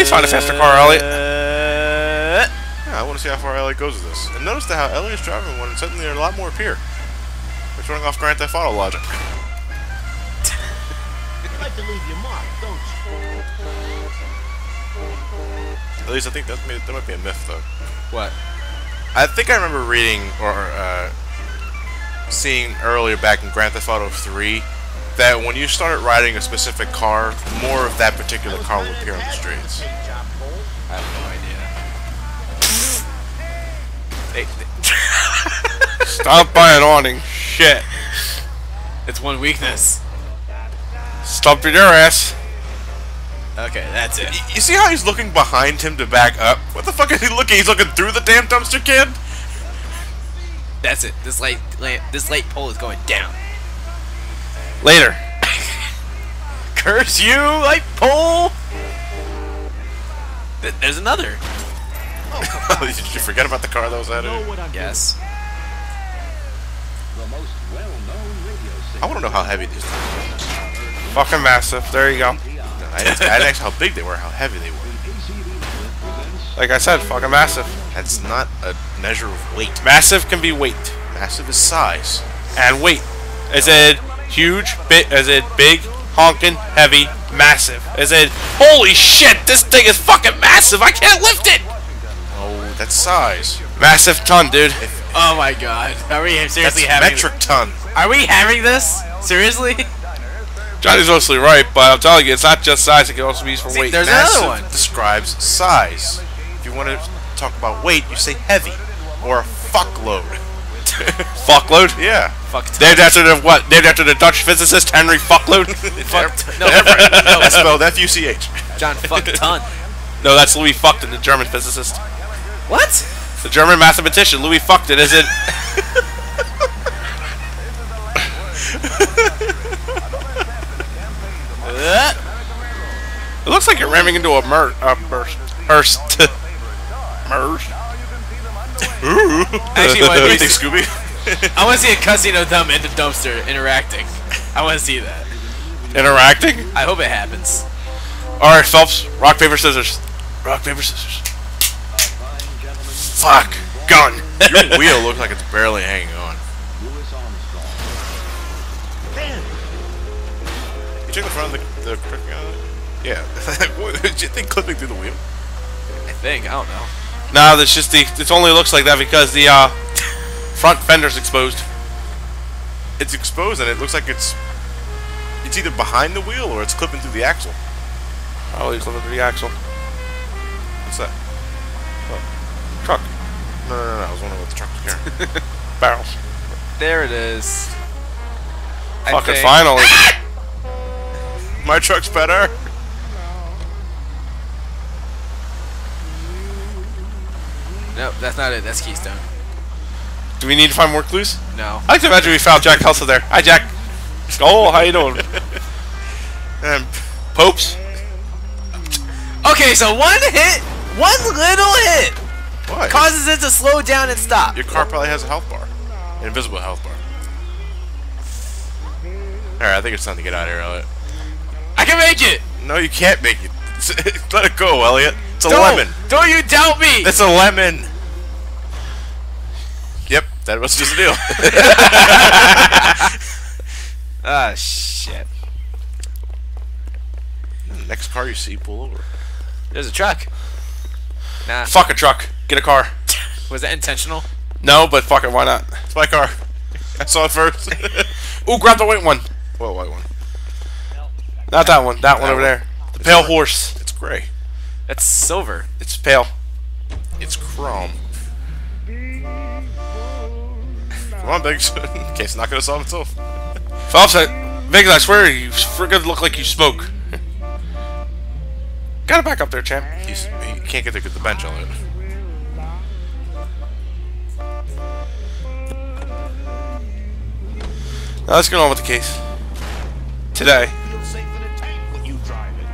Let's find a faster car, Elliot. Yeah, I want to see how far Elliot goes with this. And notice how Elliot's driving when suddenly there are a lot more appear. It's running off Grand Theft Auto logic. You like to leave your mark, don't you? At least I think that might be a myth, though. What? I think I remember reading or seeing earlier back in Grand Theft Auto 3 that when you started riding a specific car, more of that particular car would appear on the streets. I have no idea. Stop by an awning. Shit. It's one weakness. Stumped your ass. Okay, that's it. You see how he's looking behind him to back up? What the fuck is he looking? He's looking through the damn dumpster can? That's it. This light pole is going down. Later. Curse you, light pole! There's another. Did you forget about the car that was at it? Yes. I want to know how heavy these things are. Fucking massive. There you go. I didn't ask how big they were, how heavy they were. Like I said, fucking massive. That's not a measure of weight. Massive can be weight. Massive is size. And weight. Is it huge? Is it big? Honking? Heavy? Massive? Is it, holy shit, this thing is fucking massive, I can't lift it! Oh, that's size. Massive ton, dude. Oh my god. Are we seriously That's having metric ton. Are we having this? Seriously? Johnny's mostly right, but I'm telling you, it's not just size, it can also be used for weight. There's Massive another one. describes size. If you want to talk about weight, you say heavy or fuckload. Fuckload? Yeah. Fuck ton. Named after the what? Named after the Dutch physicist Henry Fuckload? No, That's spelled F-U-C-H. John, fuck ton. No, that's Louis Fuckton, the German physicist. What? The German mathematician, Louis Fuckton, is it? It looks like you're ramming into a hearse. Merge. Actually, What do you think, Scooby? I want to see a cutscene of them in the dumpster interacting. I want to see that. Interacting? I hope it happens. Alright, Phelps. Rock, paper, scissors. Rock, paper, scissors. Fuck. Gun. Your wheel looks like it's barely hanging on. You check the front of the clipping on it? Yeah. Did you think clipping through the wheel? I think. I don't know. No, that's just it only looks like that because the front fender's exposed. It's exposed and it looks like it's either behind the wheel or it's clipping through the axle. Probably clipping through the axle. What's that? What? Truck. No, I was wondering what the truck was carrying. Barrels. There it is. Fucking finally. My truck's better. Nope, that's not it. That's Keystone. Do we need to find more clues? No. I like to imagine we found Jack Helsa there. Hi, Jack. Oh, how you doing? Popes? Okay, so one little hit, What? causes it to slow down and stop. Your car probably has a health bar. An invisible health bar. Alright, I think it's time to get out of here, Elliot. I can make it. No, you can't make it. Let it go, Elliot. It's a lemon. Don't you doubt me. It's a lemon. Yep, that was just a deal. Ah, shit. Next car you see, pull over. There's a truck. Nah. Fuck a truck. Get a car. Was that intentional? No, but fuck it, why not? It's my car. I saw it first. Ooh, grab the white one. What white one? Not that one. That one over there. The pale horse. It's gray. That's silver. It's pale. It's chrome. Come on, Biggs. In case it's not going to solve itself. Phelps, Biggs, I swear you friggin' look like you smoke. Gotta back up there, champ. He can't get the bench on it. Now let's get on with the case. Today. Feel safe in a tank when you drive it.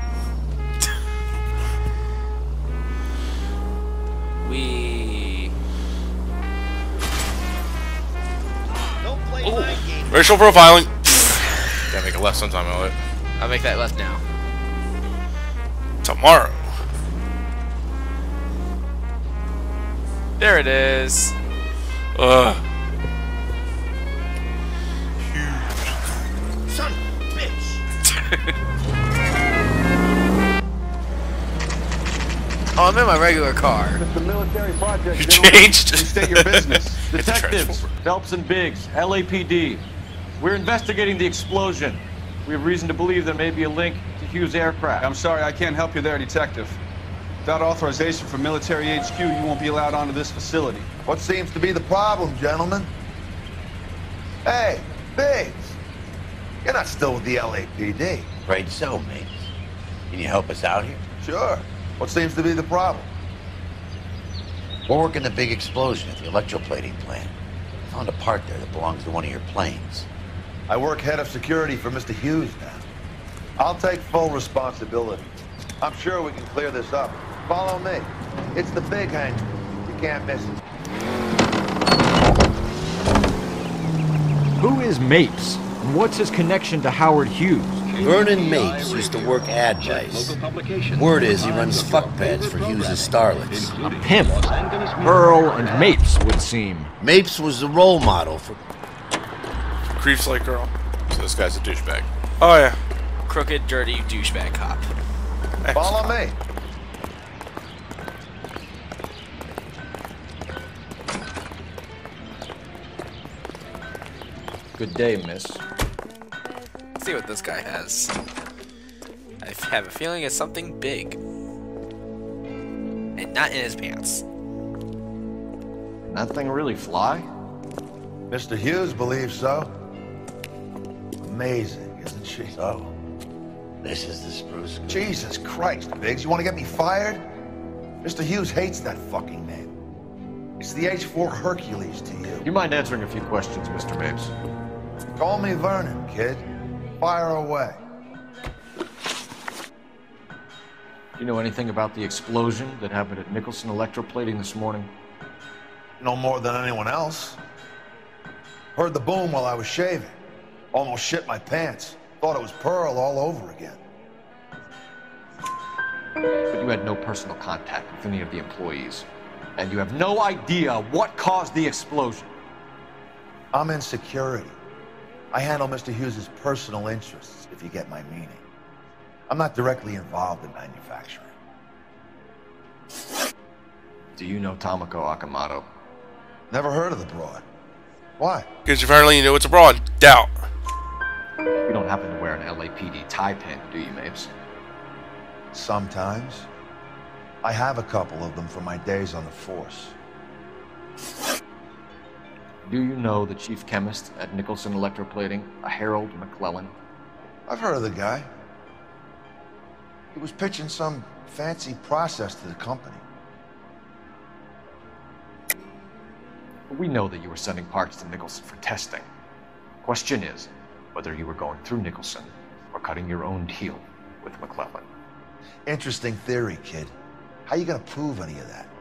Don't play my game. Racial profiling. Gotta make a left sometime, Elliot. I'll make that left now. Tomorrow. There it is. Ugh. Son of a bitch. Oh, I'm in my regular car. The military project. You gentlemen. changed. Please state your business. It's a Detectives, transformer. Phelps and Biggs, LAPD. We're investigating the explosion. We have reason to believe there may be a link to Hughes' aircraft. I'm sorry, I can't help you there, Detective. Without authorization from military HQ, you won't be allowed onto this facility. What seems to be the problem, gentlemen? Hey, Biggs. You're not still with the LAPD. Afraid so, mate. Can you help us out here? Sure. What seems to be the problem? We're working the big explosion at the electroplating plant. I found a part there that belongs to one of your planes. I work head of security for Mr. Hughes now. I'll take full responsibility. I'm sure we can clear this up. Follow me. It's the big hangar. You can't miss it. Who is Mapes? And what's his connection to Howard Hughes? Vernon Mapes used to work ad vice. Word is he runs fuck pads for Hughes' starlets. A pimp. Pearl and Mapes would seem. Mapes was the role model for... Creeps like girl. So this guy's a douchebag. Oh yeah. Crooked, dirty douchebag cop. Follow me. Good day, miss. Let's see what this guy has. I have a feeling it's something big. And not in his pants. That thing really fly? Mr. Hughes believes so. Amazing, isn't she? So, this is the spruce. Jesus Christ, Biggs. You want to get me fired? Mr. Hughes hates that fucking name. It's the H-4 Hercules to you. You mind answering a few questions, Mr. Mapes? Call me Vernon, kid. Fire away. You know anything about the explosion that happened at Nicholson Electroplating this morning? No more than anyone else. Heard the boom while I was shaving. Almost shit my pants. Thought it was Pearl all over again. But you had no personal contact with any of the employees. And you have no idea what caused the explosion. I'm in security. I handle Mr. Hughes' personal interests, if you get my meaning. I'm not directly involved in manufacturing. Do you know Tomoko Akamoto? Never heard of the broad. Why? Because apparently you know it's abroad. Doubt. You don't happen to wear an LAPD tie pin, do you, Mapes? Sometimes. I have a couple of them from my days on the force. Do you know the chief chemist at Nicholson Electroplating, a Harold McClellan? I've heard of the guy. He was pitching some fancy process to the company. We know that you were sending parts to Nicholson for testing. Question is, whether you were going through Nicholson or cutting your own deal with McClellan. Interesting theory, kid. How you gonna prove any of that?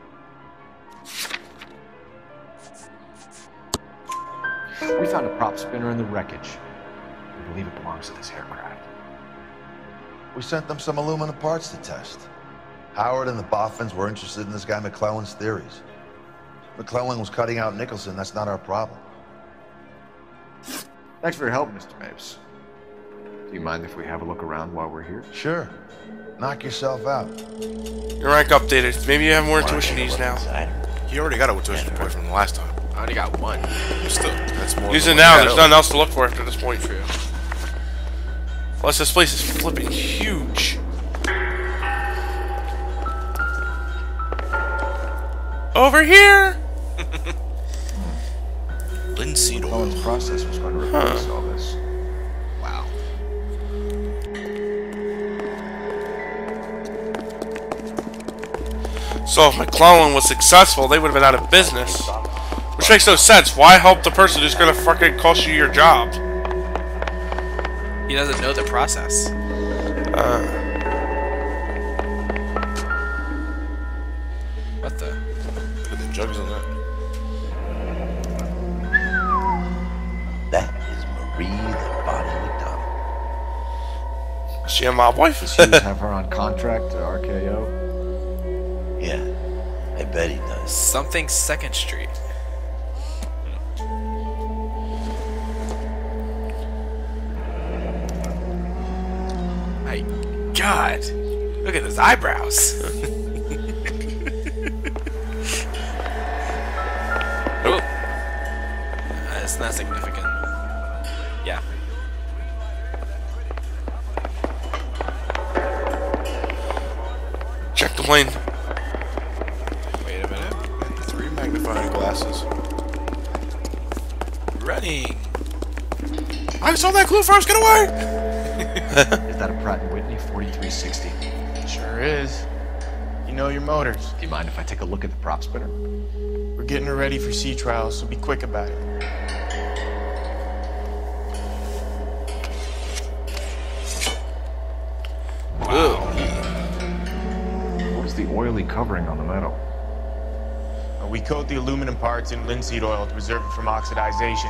We found a prop spinner in the wreckage. We believe it belongs to this aircraft. We sent them some aluminum parts to test. Howard and the Boffins were interested in this guy McClellan's theories. McClellan was cutting out Nicholson. That's not our problem. Thanks for your help, Mr. Mapes. Do you mind if we have a look around while we're here? Sure. Knock yourself out. Your rank updated. Maybe you have more intuition needs now. He already got a tuition point from the last time. I already got one. Still, that's more. Use than it what now. you There's had nothing else to look for after this point. True. Plus, this place is flipping huge. Over here. Linseed oil. McClellan's process was going to replace all this. Wow. So if McClellan was successful, they would have been out of business. Which makes no sense. Why help the person who's going to fucking cost you your job? He doesn't know the process. What the? Look at the jugs on that. That is Marie the Body McDonald. She and my wife. Does Hughes have her on contract to RKO? Yeah. I bet he does. Something 2nd Street. My God. Look at those eyebrows. Oh. It's not significant. Yeah. Check the plane. Wait a minute. 3 magnifying glasses. Running. I saw that clue first. Get away! Is that a Pratt & Whitney 4360? Sure is. You know your motors. Do you mind if I take a look at the prop spinner? We're getting her ready for sea trials, so be quick about it. What is the oily covering on the metal? We coat the aluminum parts in linseed oil to preserve it from oxidization.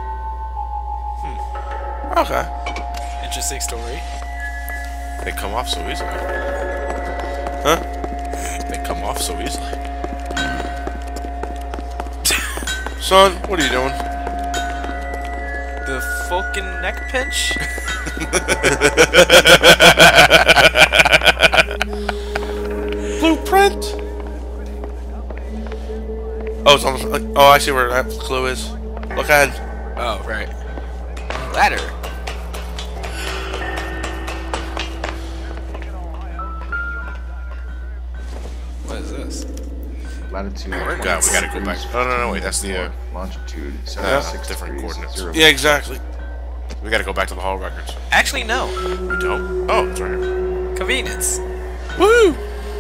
Okay. Interesting story. They come off so easily. Huh? They come off so easily. Son, what are you doing? The Falcon neck pinch? Blueprint? Oh, it's almost like, oh, I see where that clue is. Look ahead. Oh, right. Ladder. What is this? Latitude. Oh, God, we gotta go back. Oh, no, wait, that's the, longitude, yeah, 76 different degrees, coordinates. 0. Yeah, exactly. We gotta go back to the hall records. Actually, no. We don't? Oh, it's right here. Convenience. Woo!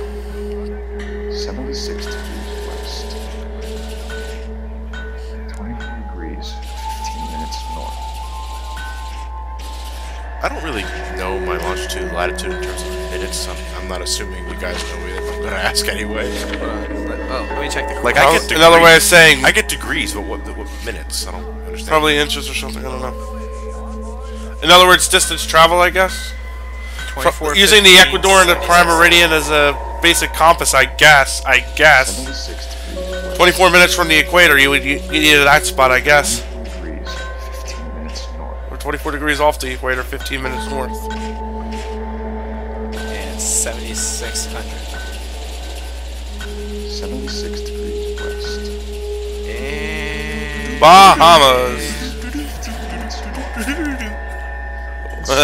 76 degrees west. 24 degrees, 15 minutes north. I don't really know my longitude and latitude in terms of minutes. I'm not assuming you guys know it. I'm gonna ask anyway. Oh, let me check the Like, clock. I get degrees. Another way of saying, I get degrees, but what minutes? I don't understand. probably inches or something, I don't know. In other words, distance travel, I guess? 24, Using the 15, Ecuador and the 76. prime meridian as a basic compass, I guess. 76 degrees west. 24 minutes from the equator, you needed that spot, I guess. 24 degrees, 15 minutes north. Or 24 degrees off the equator, 15 minutes north. And 7,600. 76 degrees west. And... Bahamas. 15 minutes north.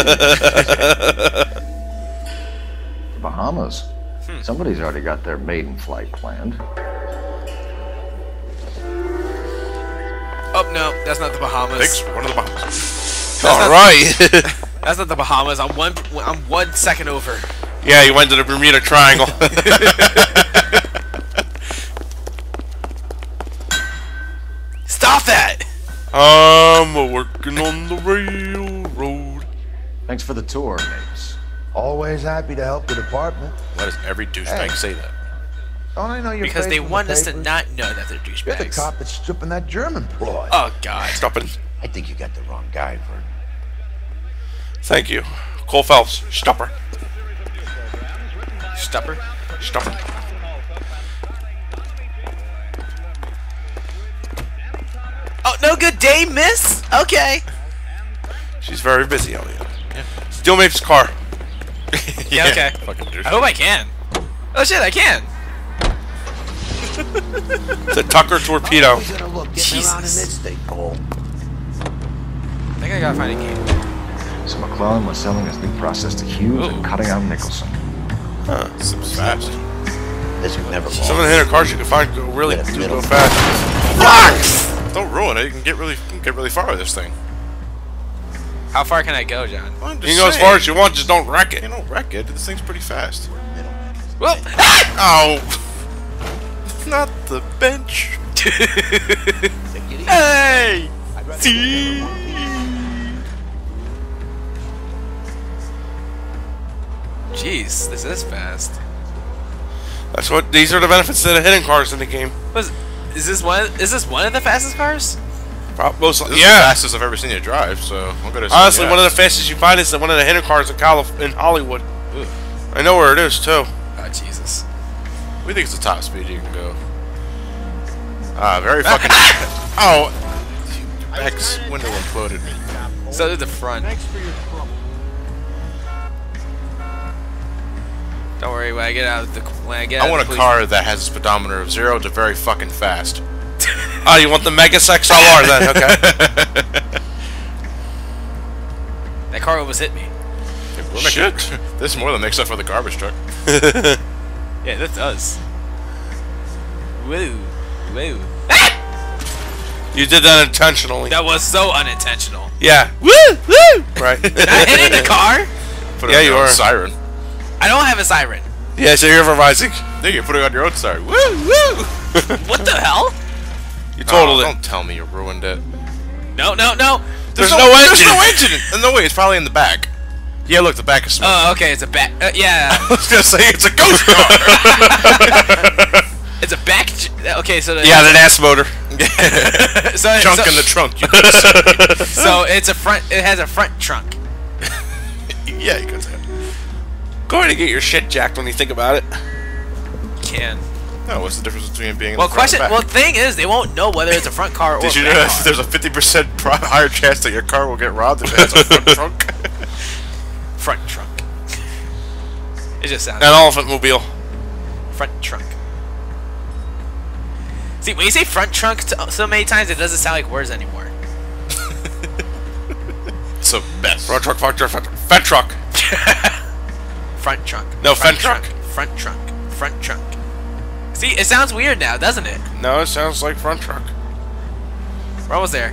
The Bahamas. Somebody's already got their maiden flight planned. Oh, no, that's not the Bahamas. Thanks, one of the Bahamas. Alright. That's not the Bahamas. I'm 1 second over. Yeah, you went to the Bermuda Triangle. Stop that! I'm working on the railroad. Thanks for the tour, Mapes. Always happy to help the department. Why does every douchebag say that? Don't I know your Because face they from the want us to papers? not know that they're You're the douchebags. cop that's stripping that German ploy. Oh, God. Stop it. I think you got the wrong guy, Vernon. Thank you. Cole Phelps. Stopper. Stupper. Stopper. Oh, no good day, miss? Okay. She's very busy, Elliot. Steal Mapes' car. Yeah, okay. Fucking douche. I hope I can. Oh, shit, I can. It's a Tucker torpedo. We're gonna look getting around in this thing, Cole. I think I gotta find a game. So McClellan was selling his new process to Hughes and cutting out Nicholson. Seems fast. This would never Some of fall. the hitter cars you can find go really Get a do middle. go fast. Rocks! Don't ruin it. You can get really far with this thing. How far can I go, John? Well, I'm You just can go as saying. far as you want, just don't wreck it. You don't wreck it. This thing's pretty fast. Well, Oh! Not the bench. hey! See? Jeez, this is fast. That's what these are the benefits of the hitting cars in the game. Is this one of the fastest cars? Most, This is the yeah. fastest I've ever seen you drive, so I'm gonna say Honestly, yes. one of the fastest you find is one of the hitting cars in Hollywood. Ooh. I know where it is too. Oh, Jesus. We think it's the top speed you can go. Very fucking. Oh, X window imploded me. So did the front. Don't worry, when I get out of the I want a car that has a speedometer of 0 to very fucking fast. Oh, you want the Megas XLR then? Okay. That car almost hit me. Shit. This more than makes up for the garbage truck. Yeah, that does. Woo. Woo. You did that intentionally. That was so unintentional. Yeah. Woo! Woo! Right. Not hitting the car? Yeah, you are. Siren. I don't have a siren. Yeah, so you're improvising. Yeah, you're putting on your own siren. Woo! Woo! What the hell? You totaled it. Don't tell me you ruined it. No. There's no engine. There's no engine. No way. It's probably in the back. Yeah, look, the back is smoking. Oh, okay, it's a back. Yeah. I was gonna say it's a ghost car. It's a back. Okay, so. Yeah, an ass motor. Junk in the trunk. So it's a front. It has a front trunk. Yeah, you could say it. Going to get your shit jacked when you think about it. Can. No, what's the difference between being in Well, the front and back? Well, thing is, they won't know whether it's a front car or Did you a back know car. there's a 50% higher chance that your car will get robbed if it has a front trunk? Front trunk. It just sounds. An elephant mobile. Front trunk. See, when you say front trunk so many times, it doesn't sound like words anymore. So best. Front truck, front truck, front truck. Front trunk. No, front trunk. Front trunk. Front trunk. See, it sounds weird now, doesn't it? No, it sounds like front truck. We're almost there.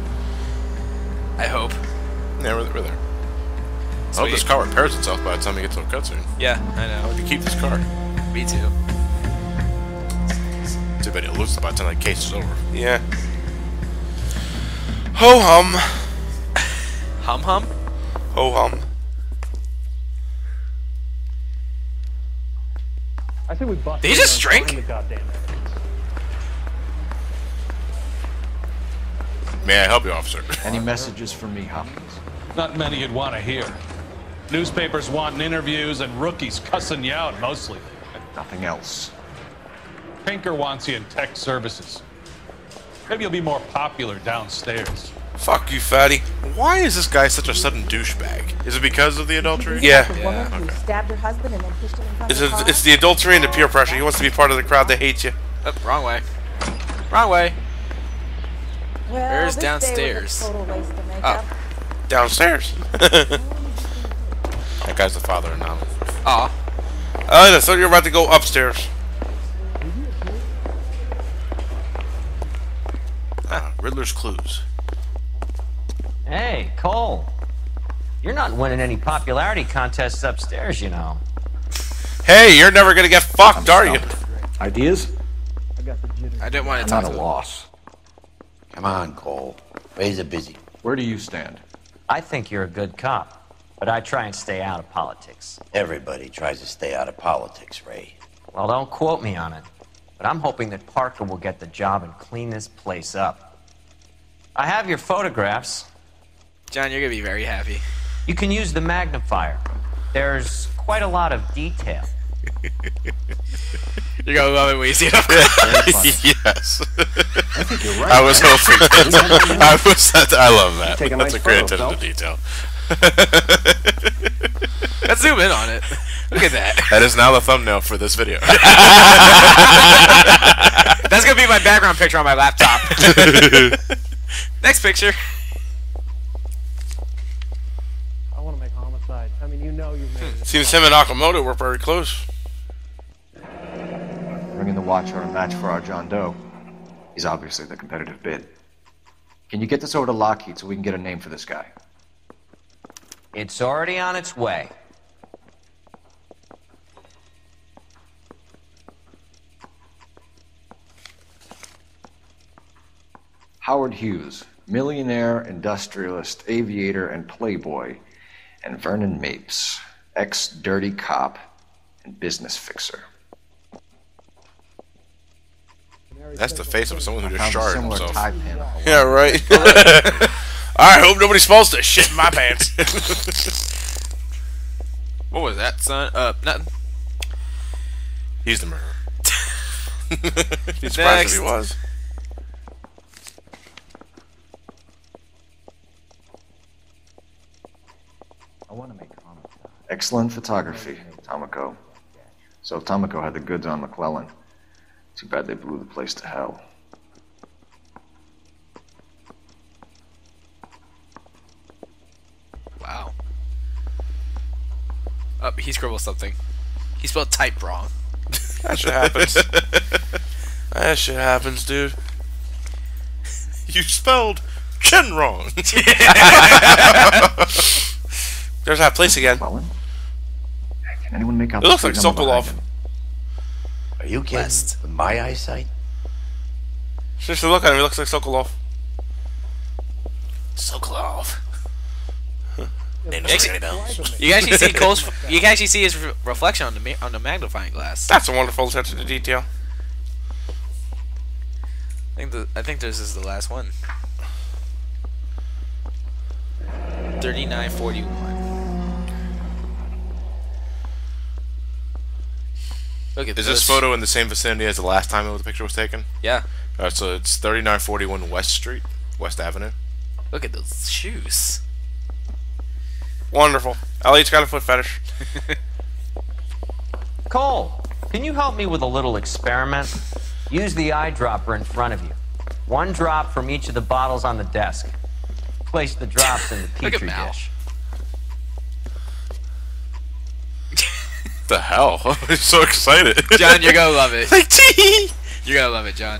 I hope. Yeah, we're there. I hope this car repairs itself by the time we get to a cutscene. Yeah, I know. I hope you keep this car. Me too. Too bad you'll lose it by the time that case is over. Yeah. Ho hum. Hum hum? Ho hum. I think we busted. Did he just drink? May I help you, officer? Any messages for me, Hopkins? Not many you'd want to hear. Newspapers wanting interviews and rookies cussing you out mostly. Nothing else. Pinker wants you in tech services. Maybe you'll be more popular downstairs. Fuck you, fatty. Why is this guy such a sudden douchebag? Is it because of the adultery? Yeah. The woman who stabbed her husband and then pushed him in front of the car? It's the adultery and the peer pressure. He wants to be part of the crowd that hates you. Oh, wrong way. Wrong way. Well, Where's this day downstairs? was a total waste of makeup. Downstairs. That guy's the father of Nana. Aw. I thought you were about to go upstairs. Riddler's Clues. Hey, Cole. You're not winning any popularity contests upstairs, you know. Hey, you're never gonna get fucked, are you? Ideas? I didn't want to talk Not to a him. loss. Come on, Cole. Ray's a busy. Where do you stand? I think you're a good cop, but I try and stay out of politics. Everybody tries to stay out of politics, Ray. Well, don't quote me on it, but I'm hoping that Parker will get the job and clean this place up. I have your photographs. John, you're going to be very happy. You can use the magnifier. There's quite a lot of detail. You're going to love it when you see it up Yes. I think you're right. I was hoping. I love that. Take a That's nice a great photo, attention to detail. Let's zoom in on it. Look at that. That is now the thumbnail for this video. That's going to be my background picture on my laptop. Next picture. I want to make homicide. I mean, you know you've made it. Seems him and Nakamoto were very close. Bringing the Watcher a match for our John Doe. He's obviously the competitive bid. Can you get this over to Lockheed so we can get a name for this guy? It's already on its way. Howard Hughes, millionaire, industrialist, aviator, and playboy, and Vernon Mapes, ex-dirty cop and business fixer. That's the face of someone who just Found a sharded similar himself. tie pin. Yeah, right. I hope nobody smells this shit in my pants. What was that, son? Nothing. He's the murderer. Be surprised if he was. I want to make comments. Excellent photography, Tomoko. So Tomoko had the goods on McClellan. Too bad they blew the place to hell. Wow. Oh, he scribbled something. He spelled type wrong. That shit happens. That shit happens, dude. You spelled Chen wrong. There's that place again. Can anyone make out It the looks like street number behind Sokolov. him? Are you kidding? With my eyesight? Seriously, look at him. He looks like Sokolov. Sokolov. Name You can actually see Cole's. You can actually see his reflection on the magnifying glass. That's a wonderful attention to detail. I think this is the last one. 3941. Look at Is this this photo in the same vicinity as the last time the picture was taken? Yeah. So it's 3941 West Street, West Avenue. Look at those shoes. Wonderful. Elliot's got a foot fetish. Cole, can you help me with a little experiment? Use the eyedropper in front of you. One drop from each of the bottles on the desk. Place the drops in the petri dish. The hell? I'm so excited. John, you're gonna love it. Like tea. You're gonna love it, John.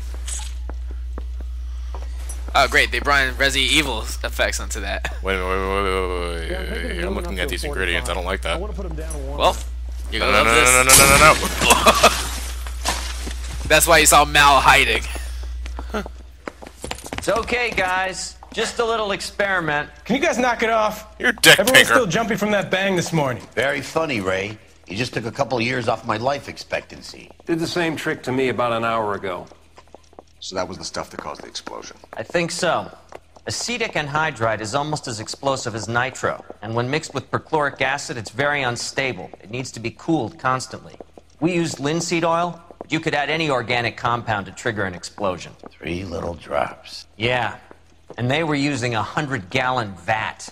Oh, great. They brought in Resident Evil effects onto that. Wait. I'm looking at these ingredients. I don't like that. Well, you're gonna love this. No. That's why you saw Mal hiding. It's okay, guys. Just a little experiment. Can you guys knock it off? You're a dick Everyone's picker. still jumping from that bang this morning. Very funny, Ray. You just took a couple years off my life expectancy. Did the same trick to me about an hour ago. So that was the stuff that caused the explosion. I think so. Acetic anhydride is almost as explosive as nitro, and when mixed with perchloric acid, it's very unstable. It needs to be cooled constantly. We used linseed oil, but you could add any organic compound to trigger an explosion. 3 little drops. Yeah, and they were using a 100-gallon vat.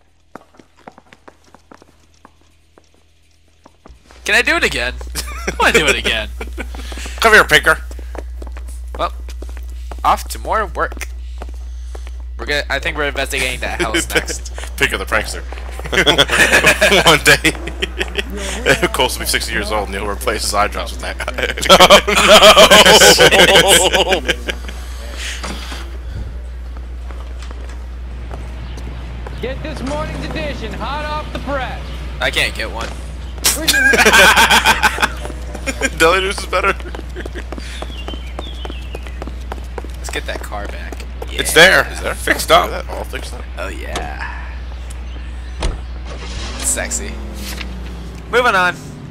Can I do it again? I want to do it again. Come here, Pinker. Well, off to more work. I think we're investigating that house next. Pinker the prankster. One day, Cole's will be 60 years old and he'll replace his eye drops with that. Oh, no. Get this morning's edition hot off the press. I can't get one. Deli juice is better. Let's get that car back. Yeah. It's there. Is there? Fixed up. That all fixed up. Oh yeah. Sexy. Moving on.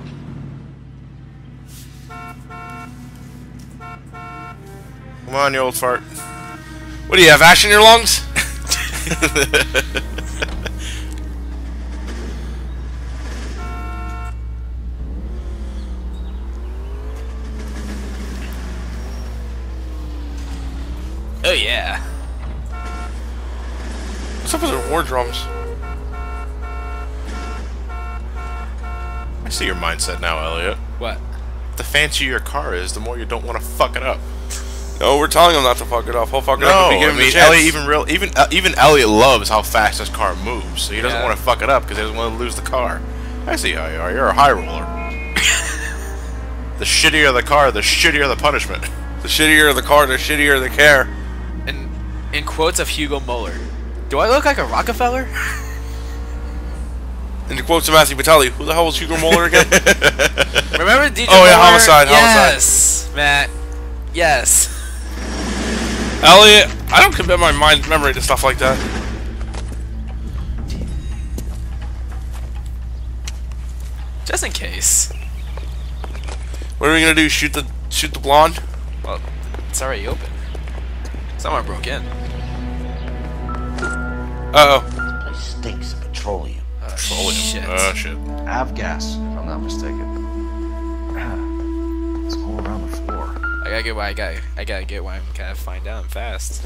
Come on, you old fart. What do you have, ash in your lungs? Oh yeah. What's up with the war drums? I see your mindset now, Elliot. What? The fancier your car is, the more you don't want to fuck it up. No, we're telling him not to fuck it up. He'll fuck it up No, if we give I him mean, a chance. Elliot even Elliot loves how fast his car moves, so he doesn't want to fuck it up because he doesn't want to lose the car. I see how you are. You're a high roller. The shittier the car, the shittier the punishment. The shittier the car, the shittier the care. And in quotes of Hugo Muller, do I look like a Rockefeller? In the quotes of Matthew Batali, who the hell was Hugo Muller again? Remember DJ Oh yeah, Muller? homicide, Yes, Matt. Yes. Elliot, I don't commit my memory to stuff like that. Just in case. What are we gonna do? Shoot the blonde? Well, it's already open. Someone broke in. Uh-oh. This place stinks of petroleum. Shit. Shit. Avgas, if I'm not mistaken. It's all around the floor. I gotta get why I gotta get why I'm kind of find out fast.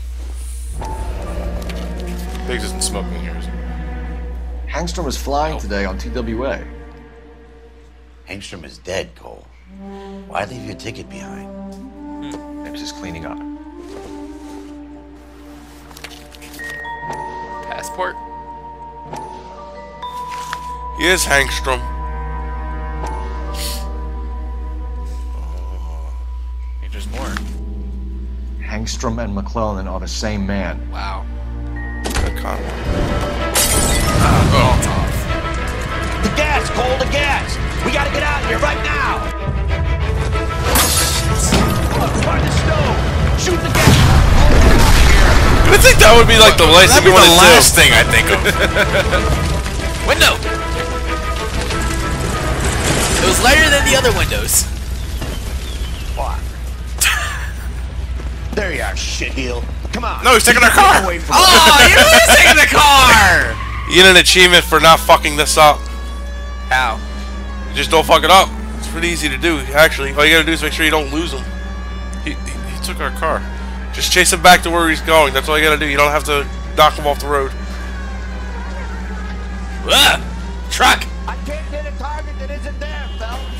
Biggs isn't smoking here, is he? Hangstrom was flying today on TWA. Hangstrom is dead, Cole. Why leave your ticket behind? Mapes is cleaning up. Passport? Yes, Hangstrom. I think there's more. Hangstrom and McClellan are the same man. Wow. Good comment. Oh, it's off. The gas, Cole, the gas! We gotta get out of here right now! Find the stove! Shoot the gas! I think that would be like the last thing you want to do. Last thing I think of. Window! It was lighter than the other windows. Fuck. There you are, shitheel. Come on. No, he's taking our car! Away from Oh, you were taking the car! You get an achievement for not fucking this up. How? Just don't fuck it up. It's pretty easy to do, actually. All you gotta do is make sure you don't lose him. He took our car. Just chase him back to where he's going. That's all you gotta do. You don't have to knock him off the road. Truck! I can't hit a target that isn't there, Phelps.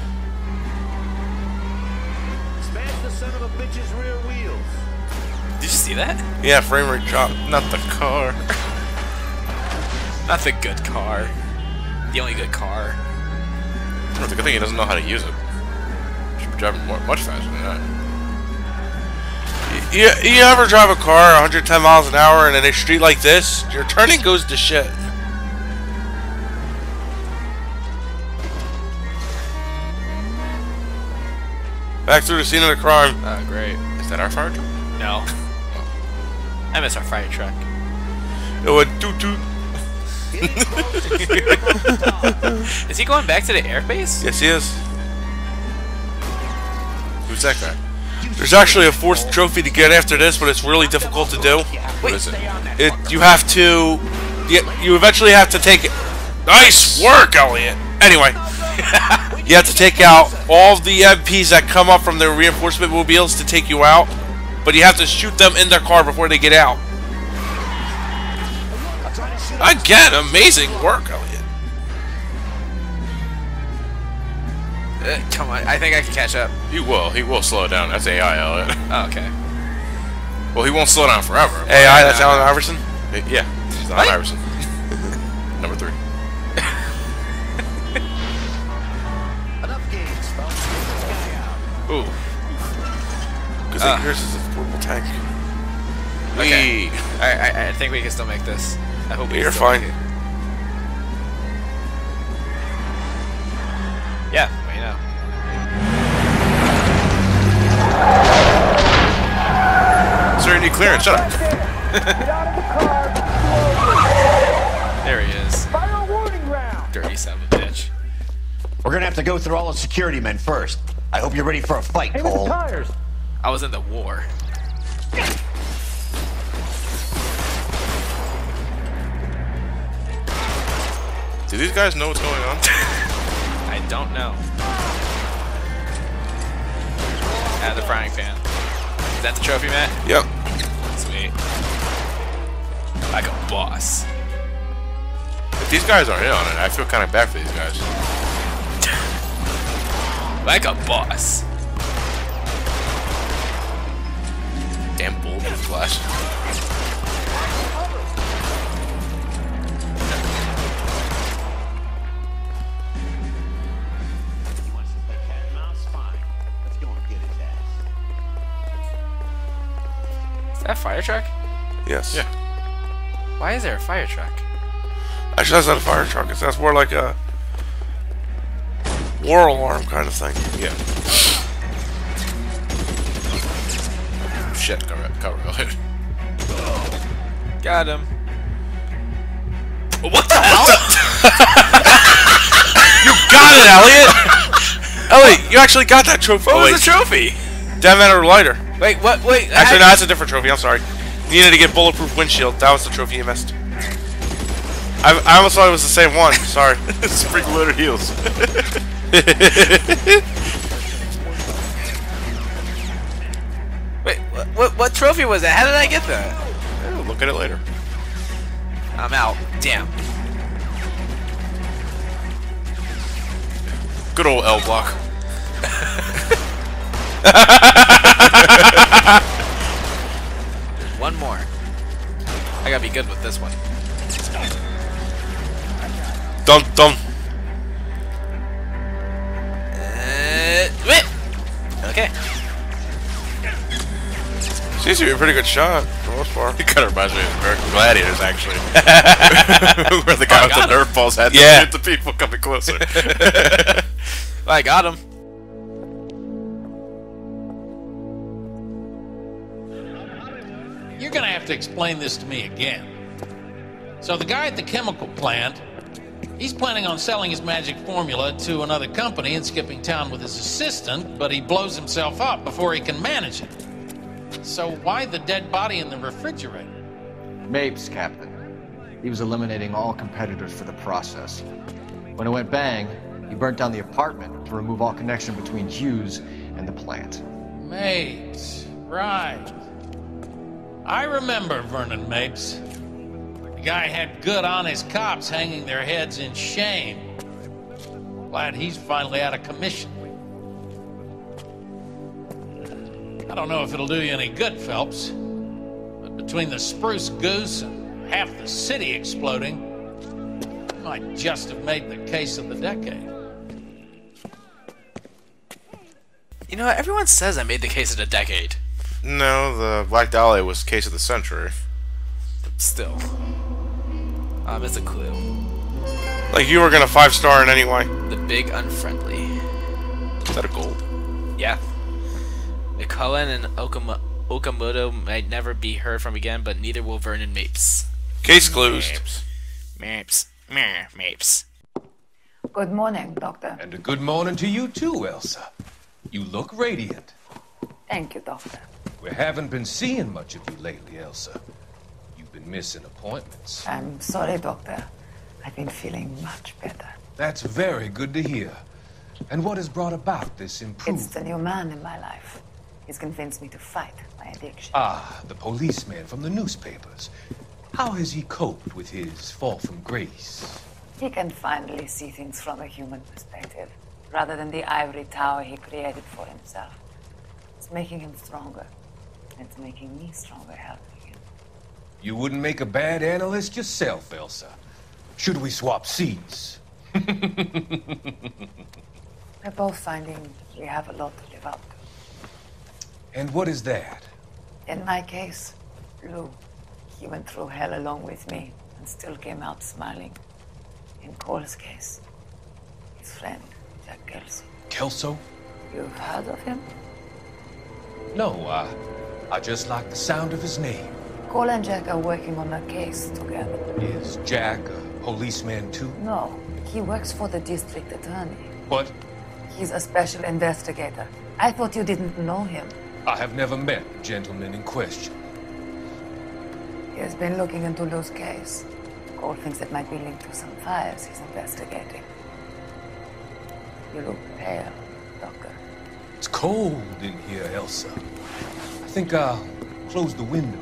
Smash the son of a bitch's rear wheels. Did you see that? Yeah, frame rate drop. Not the car. Not the good car. The only good car. It's a good thing he doesn't know how to use it. Should be driving much faster than that. You ever drive a car 110 miles an hour and in a street like this, your turning goes to shit. Back through the scene of the crime. Oh, great. Is that our fire truck? No. I miss our fire truck. It went toot toot. Is he going back to the airbase? Yes, he is. Who's that guy? There's actually a fourth trophy to get after this, but it's really difficult to do. What is it? You have to... You eventually have to take it. Nice work, Elliot! Anyway. You have to take out all of the MPs that come up from their reinforcement mobiles to take you out. But you have to shoot them in their car before they get out. Again, amazing work, Elliot. Come on, I think I can catch up. He will slow down. That's AI, Elliot. Oh, okay. Well, he won't slow down forever. AI, that's Allen Iverson? Yeah, it's Allen Iverson. Number 3. Enough games, Phelps. Get this guy out. Ooh. Because yours is a portable tank. Okay. I think we can still make this. I hope we You're can still fine. make it. Yeah, well, you know. Sir, you need clearance. Shut up. There he is. Fire a warning round. Dirty son of a bitch. We're gonna have to go through all the security men first. I hope you're ready for a fight, Cole. I was in the war. Do these guys know what's going on? I don't know. Add the frying pan. Is that the trophy, Matt? Yep. Sweet. Like a boss. If these guys aren't in on it, I feel kind of bad for these guys. Like a boss. Damn bulletproof glass. Is that a fire truck? Yes. Yeah. Why is there a fire truck? Actually, that's not a fire truck. That's more like a war alarm kind of thing. Yeah. Shit, cover it. Got him. What the hell? You got it, Elliot! Elliot, you actually got that trophy. What was the trophy? Devastator lighter. Wait, what? Wait. Actually, no, that's a different trophy. I'm sorry. You needed to get bulletproof windshield. That was the trophy you missed. I almost thought it was the same one. Sorry. Spring-loaded heels. What trophy was that? How did I get that? Yeah, we'll look at it later. I'm out. Damn. Good old L block. One more. I gotta be good with this one. Dun dun. Whip. Okay. Seems to be a pretty good shot for the most part. He kind of reminds me of American Gladiators, actually. Where the guy with the Nerf balls had to hit the people coming closer. Well, I got him. You're gonna have to explain this to me again. So the guy at the chemical plant, he's planning on selling his magic formula to another company and skipping town with his assistant, but he blows himself up before he can manage it. So why the dead body in the refrigerator? Mapes, Captain. He was eliminating all competitors for the process. When it went bang, he burnt down the apartment to remove all connection between Hughes and the plant. Mapes, right. I remember Vernon Mapes. The guy had good honest cops hanging their heads in shame. Glad he's finally out of commission. I don't know if it'll do you any good, Phelps, but between the spruce goose and half the city exploding, you might just have made the case of the decade. You know what? Everyone says I made the case of the decade. No, the Black Dahlia was case of the century. But still. It's a clue. Like you were gonna 5-star in any way. The Big Unfriendly. Is that a gold? Yeah. McCullen and Okamoto might never be heard from again, but neither will Vernon Mapes. Case closed. Mapes. Mapes. Good morning, Doctor. And a good morning to you too, Elsa. You look radiant. Thank you, Doctor. We haven't been seeing much of you lately, Elsa. You've been missing appointments. I'm sorry, Doctor. I've been feeling much better. That's very good to hear. And what has brought about this improvement? It's the new man in my life. He's convinced me to fight my addiction. Ah, the policeman from the newspapers. How has he coped with his fall from grace? He can finally see things from a human perspective, rather than the ivory tower he created for himself. It's making him stronger. It's making me stronger helping him. You wouldn't make a bad analyst yourself, Elsa. Should we swap seats? We're both finding we have a lot to live up to. And what is that? In my case, Lou. He went through hell along with me and still came out smiling. In Cole's case, his friend, Jack Kelso. Kelso? You've heard of him? No, I just like the sound of his name. Cole and Jack are working on a case together. Is Jack a policeman too? No, he works for the district attorney. What? He's a special investigator. I thought you didn't know him. I have never met the gentleman in question. He has been looking into Lou's case. Cole thinks it might be linked to some fires he's investigating. You look pale, Doctor. It's cold in here, Elsa. I think I'll close the window.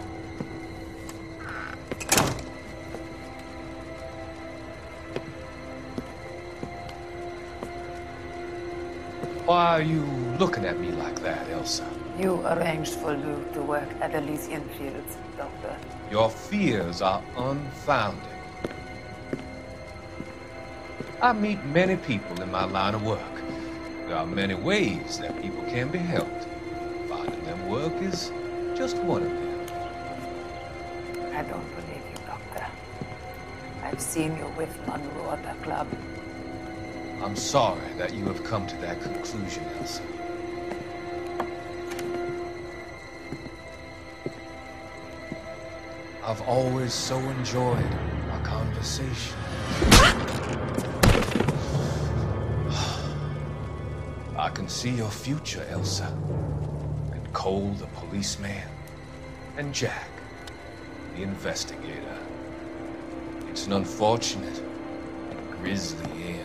Why are you looking at me like that, Elsa? You arranged for Lou to work at Elysian Fields, Doctor. Your fears are unfounded. I meet many people in my line of work. There are many ways that people can be helped. Finding them work is just one of them. I don't believe you, Doctor. I've seen you with Monroe at the club. I'm sorry that you have come to that conclusion, Elsa. I've always so enjoyed our conversation. I can see your future, Elsa. And Cole, the policeman. And Jack, the investigator. It's an unfortunate and grisly end.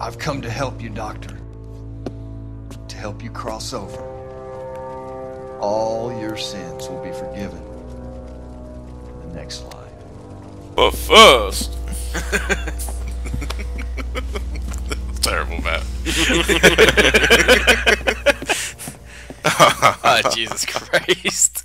I've come to help you, Doctor. To help you cross over. All your sins will be forgiven in the next life. But first... Terrible, Matt. Oh, Jesus Christ.